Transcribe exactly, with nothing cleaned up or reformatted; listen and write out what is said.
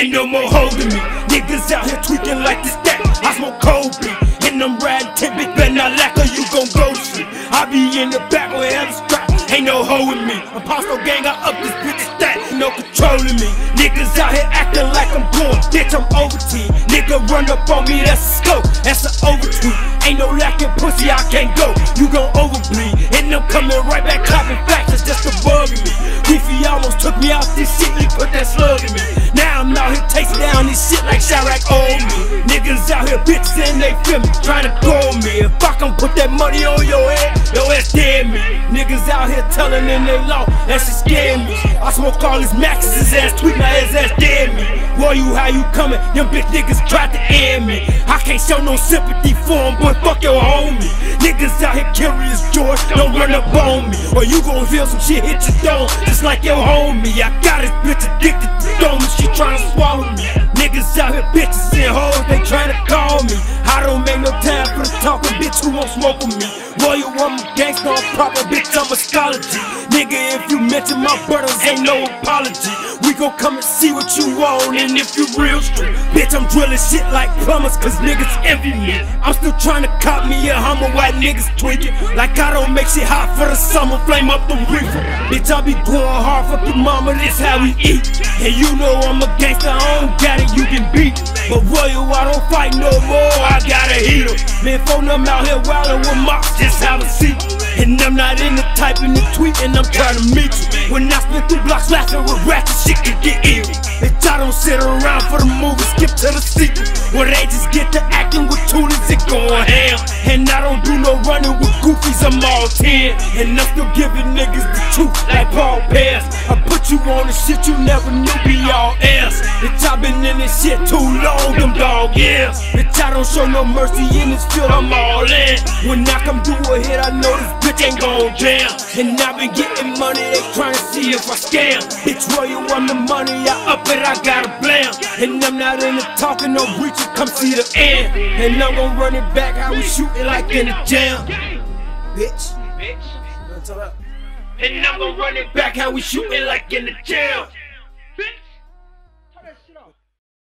Ain't no more holding me. Niggas out here tweaking like this that. I smoke cold beat, and I'm riding ten big, better not lack or you gon' go shit. I be in the back where hell strap, ain't no holding me. Apostle gang, I up this bitch stat, no controlling me. Niggas out here acting like I'm going, bitch, I'm over team. Nigga run up on me, that's a scope, that's an overtweet. Ain't no lacking pussy, I can't go, you gon' overbleed. And I'm coming right back, clapping facts, that's just a bugging me. Beefy almost took me out this shit, he put that slug in me. Now I'm out here tasting down this shit like Chirac owned me. Niggas out here bitches and they feel me, trying to go on me. If I can put that money on your head, your ass dead me. Niggas out here telling in they law, that shit scare me. I smoke all his maxes, his ass tweet, now his ass dead me. Boy, you how you coming, them bitch niggas tried to end me. I can't show no sympathy for him, boy, fuck your homie. Niggas out here curious George, don't run up on me, or you gon' feel some shit hit your dome, just like your homie. I got this bitch addicted to dome, she tryna swallow me. Niggas out here bitches and hoes, they tryna call me. I don't make no time for the talking, bitch, who won't smoke with me? Boy, you want me gangsta on proper, bitch, I'm a scholargy. Nigga, if you mention my brothers, ain't no apology. We gon' come and see what you want, and if you real straight, bitch, I'm drilling shit like plumbers, cause niggas envy me. I'm still trying to cop me a Hummer, white niggas tweaking like I don't make shit hot for the summer, flame up the reefer. Bitch, I be going hard, fuck your mama, this how we eat. And you know I'm a gangster, I don't got it, you can beat. But royal, I don't fight no more, I got a heater. Man, phone them out here wildin' with mops, just have a seat. And I'm not in the typing the tweet, and I'm trying to meet you. When I spit through blocks laughing with ratchet, shit can get ill. Bitch, I don't sit around for the movie, skip to the sequel, where they just get to acting with toolies and going ham. And I don't do no running with goofies, I'm all ten. And I'm still giving niggas the truth like Paul Pierce. I put you on the shit you never knew, be all else. Bitch, I been in this shit too long, them dog years. Bitch, I don't show no mercy in this field, I'm all in. When I come do a hit, I know this bitch ain't gon' jam. And I been getting money, they tryna see if I scam. Bitch, royal on the money, I up it, I got a blam. And I'm not in the talking, no reaching, come see the end. And I'm gon' run it back, how we shootin' like in the jam. Bitch, bitch, and I'm gon' run it back, how we shootin' like in the jam.